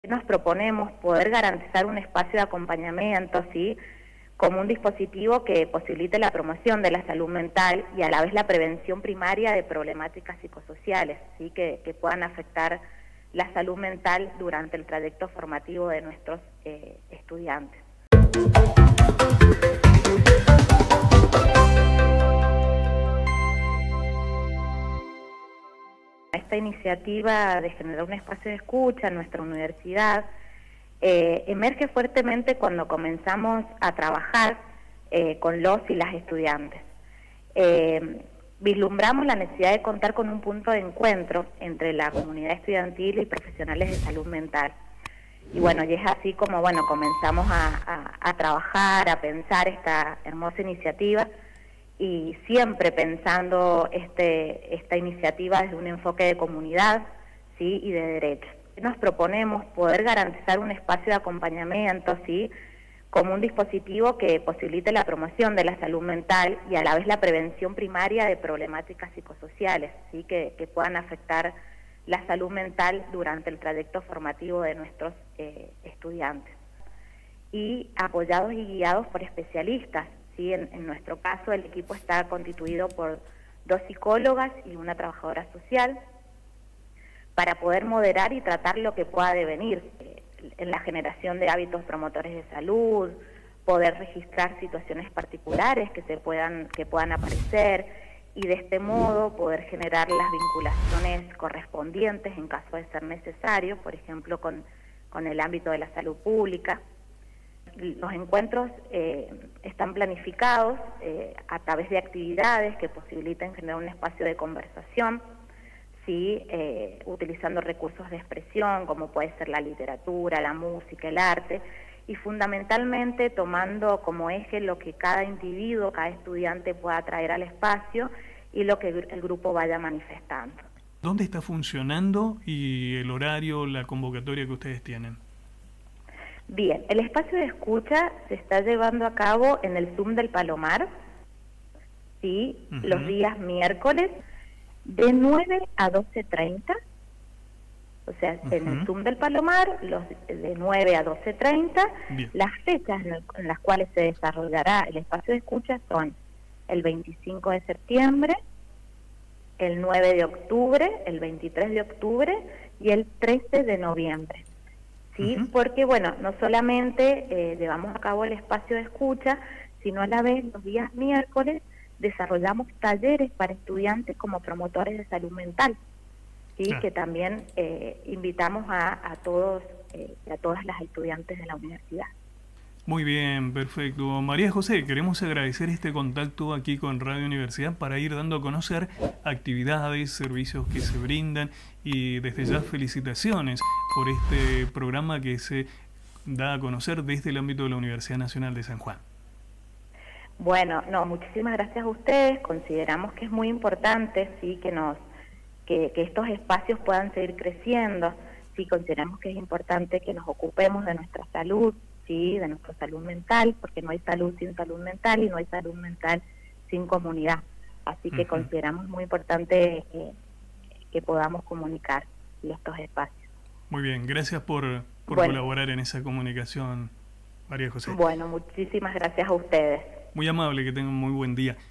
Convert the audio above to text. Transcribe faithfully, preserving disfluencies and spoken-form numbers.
Nos proponemos poder garantizar un espacio de acompañamiento, ¿sí?, como un dispositivo que posibilite la promoción de la salud mental y a la vez la prevención primaria de problemáticas psicosociales, ¿sí?, que, que puedan afectar la salud mental durante el trayecto formativo de nuestros eh, estudiantes. Esta iniciativa de generar un espacio de escucha en nuestra universidad eh, emerge fuertemente cuando comenzamos a trabajar eh, con los y las estudiantes. Eh, vislumbramos la necesidad de contar con un punto de encuentro entre la comunidad estudiantil y profesionales de salud mental. Y bueno, y es así como bueno comenzamos a, a, a trabajar, a pensar esta hermosa iniciativa, y siempre pensando este, esta iniciativa desde un enfoque de comunidad, ¿sí?, y de derechos. Nos proponemos poder garantizar un espacio de acompañamiento, ¿sí?, como un dispositivo que posibilite la promoción de la salud mental y a la vez la prevención primaria de problemáticas psicosociales, ¿sí?, que, que puedan afectar la salud mental durante el trayecto formativo de nuestros eh, estudiantes. Y apoyados y guiados por especialistas. ¿Sí? En, en nuestro caso, el equipo está constituido por dos psicólogas y una trabajadora social para poder moderar y tratar lo que pueda devenir eh, en la generación de hábitos promotores de salud, poder registrar situaciones particulares que se puedan que puedan aparecer y de este modo poder generar las vinculaciones correspondientes en caso de ser necesario, por ejemplo, con, con el ámbito de la salud pública. Los encuentros eh, están planificados eh, a través de actividades que posibiliten generar un espacio de conversación, ¿sí?, eh, utilizando recursos de expresión como puede ser la literatura, la música, el arte, y fundamentalmente tomando como eje lo que cada individuo, cada estudiante pueda traer al espacio y lo que el grupo vaya manifestando. ¿Dónde está funcionando y el horario, la convocatoria que ustedes tienen? Bien, el espacio de escucha se está llevando a cabo en el Zoom del Palomar, ¿sí?, uh-huh. los días miércoles de nueve a doce treinta, o sea, uh-huh. en el Zoom del Palomar, los de nueve a doce treinta. Las fechas en las cuales se desarrollará el espacio de escucha son el veinticinco de septiembre, el nueve de octubre, el veintitrés de octubre y el trece de noviembre. ¿Sí? Uh-huh. Porque, bueno, no solamente eh, llevamos a cabo el espacio de escucha, sino a la vez los días miércoles desarrollamos talleres para estudiantes como promotores de salud mental, ¿sí? Claro. Que también eh, invitamos a, a todos eh, a todas las estudiantes de la universidad. Muy bien, perfecto. María José, queremos agradecer este contacto aquí con Radio Universidad para ir dando a conocer actividades, servicios que se brindan y desde ya felicitaciones por este programa que se da a conocer desde el ámbito de la Universidad Nacional de San Juan. Bueno, no, muchísimas gracias a ustedes. Consideramos que es muy importante, sí, que nos que, que estos espacios puedan seguir creciendo. Sí, consideramos que es importante que nos ocupemos de nuestra salud, sí, de nuestra salud mental, porque no hay salud sin salud mental y no hay salud mental sin comunidad. Así que uh-huh. consideramos muy importante eh, que podamos comunicar estos espacios. Muy bien, gracias por, por bueno. colaborar en esa comunicación, María José. Bueno, muchísimas gracias a ustedes. Muy amable, que tengan muy buen día.